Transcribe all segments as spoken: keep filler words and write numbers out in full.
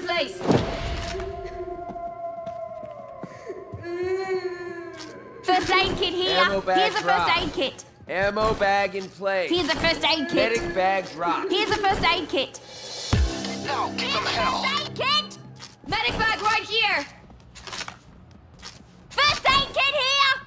place. First aid kit here. Ammo bag Here's a drop. first aid kit. Ammo bag in place. Here's a first aid kit. Medic bag drop. Here's a first aid kit. Now give them hell. First aid kit! Medic bag right here. First aid kit here!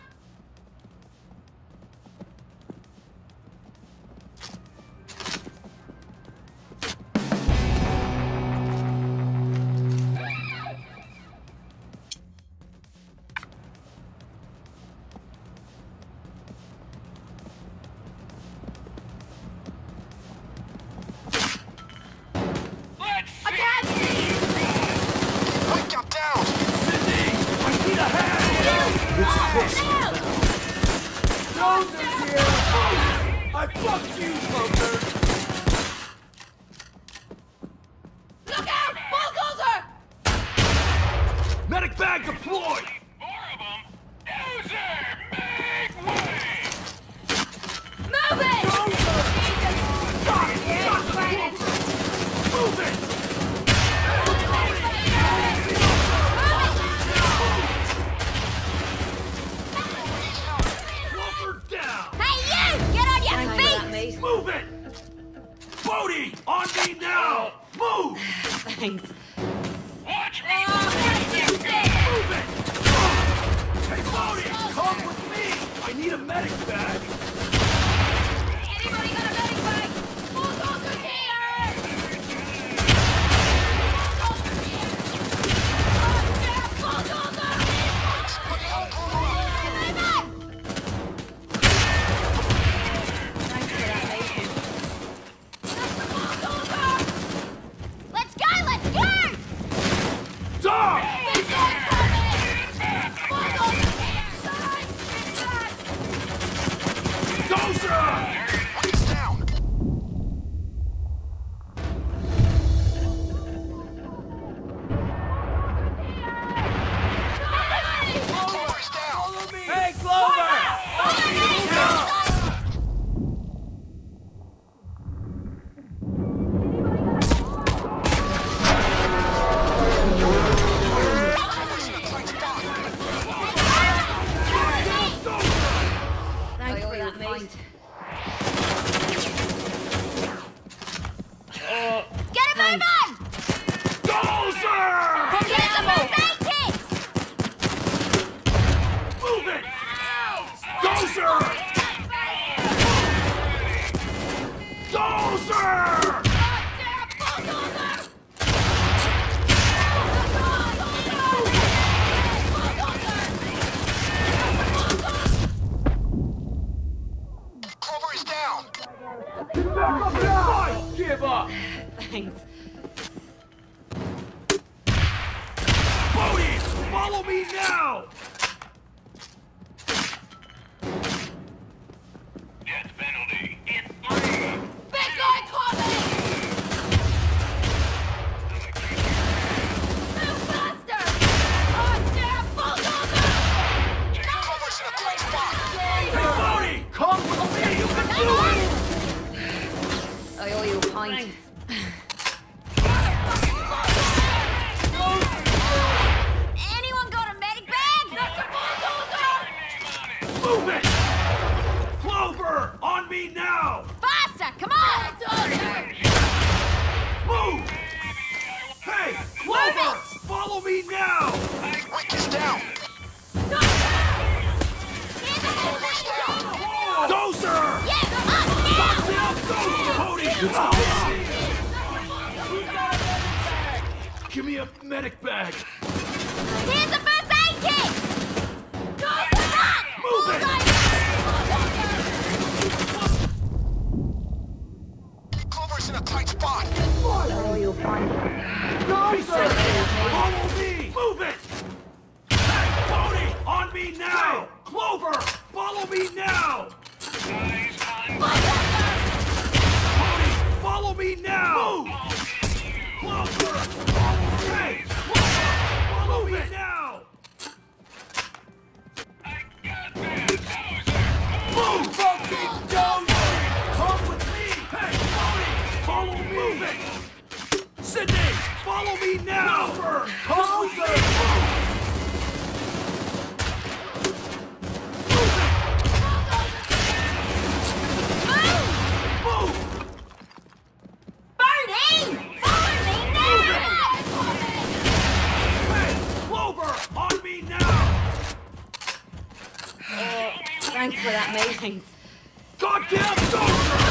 I fucked you, Poker! Look out! Bulldozer! Medic bag deployed! More of them! Dozer! Make way! Move it! Stop! Move it! Move it! Bodie! On me now! Move! Thanks. Watch me! Move it! Hey, Bodie! Come with me! I need a medic bag! Anybody got a medic bag? Bulldozer here! Bulldozer here! Bulldozer! Let's go! Let's go! Stop! Dozer! He's down. Clover's down. Hey, Clover! Thanks for that, mate. Get a move on! Dozer! Get the first aid kit! Move it! Dozer! Dozer! Clover is down. Get back up now! Give up! Thanks. Bodie! Follow me now! Death penalty in three! Big guy coming! Move faster! Oh, damn! Bulldozer! Clover's in a tight spot. Hey, Bodie! Come with me! You can do it! I owe you a pint. Anyone got a medic bag? Move it! Clover! On me now! Faster! Come on! Move! Hey! Clover! Follow me now! Wick is down. Clover's down. Dozer! Yes! Up now! Dozer! Bodie! Give me a medic bag! Here's the first aid kit! Move it! Clover's in a tight spot. Oh, you'll find it. Dozer! Follow me! Move it! Hey, Bodie! On me now! Clover! Follow me now! Guys on Bodie! Follow me now! Move! Clover! Hey! Clover! Follow me now! I got this! Dozer! Move! Fucking Dozer! Come with me! Hey, Bodie! Follow me! Move it! Sydney! Follow me now! Clover! Clover! Thanks for that, mate. Goddamn soldier!